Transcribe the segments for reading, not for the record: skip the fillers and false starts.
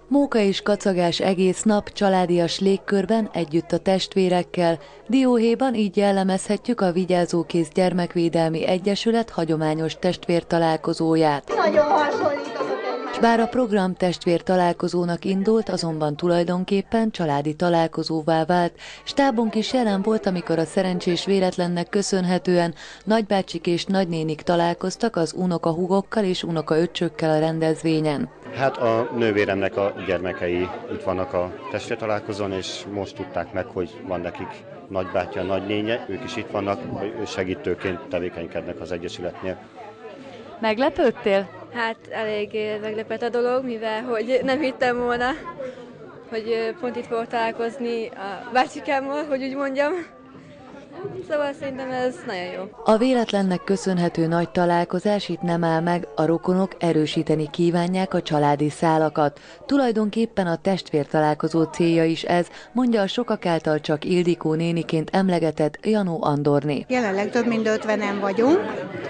Móka és kacagás egész nap, családias légkörben, együtt a testvérekkel. Dióhéjban így jellemezhetjük a Vigyázókész Gyermekvédelmi Egyesület hagyományos testvértalálkozóját. Nagyon hasonlítanak egymásra. S bár a program testvértalálkozónak indult, azonban tulajdonképpen családi találkozóvá vált. Stábunk is jelen volt, amikor a szerencsés véletlennek köszönhetően nagybácsik és nagynénik találkoztak az unokahúgokkal és unokaöccsökkel a rendezvényen. Hát a nővéremnek a gyermekei itt vannak a testvértalálkozón, és most tudták meg, hogy van nekik nagybátyja, nagynénye, ők is itt vannak, segítőként tevékenykednek az Egyesületnél. Meglepődtél? Hát elég meglepett a dolog, mivel hogy nem hittem volna, hogy pont itt fogok találkozni a bácsikámmal, hogy úgy mondjam. Szóval szerintem ez nagyon jó. A véletlennek köszönhető nagy találkozás itt nem áll meg, a rokonok erősíteni kívánják a családi szálakat. Tulajdonképpen a testvértalálkozó célja is ez, mondja a sokak által csak Ildikó néniként emlegetett Janó Andorné. Jelenleg több mint 50-en vagyunk.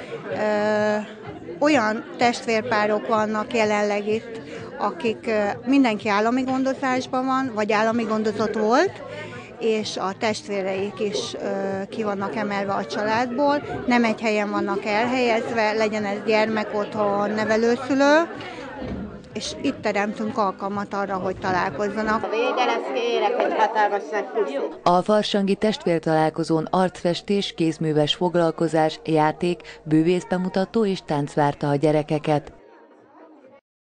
Olyan testvérpárok vannak jelenleg itt, akik mindenki állami gondozásban van, vagy állami gondozott volt, és a testvéreik is ki vannak emelve a családból, nem egy helyen vannak elhelyezve, legyen ez gyermekotthon, nevelőszülő, és itt teremtünk alkalmat arra, hogy találkozzanak. A vége lesz, kérek, egy hatalmas nagy puszit. A farsangi testvértalálkozón arcfestés, kézműves foglalkozás, játék, bűvészbemutató és tánc várta a gyerekeket.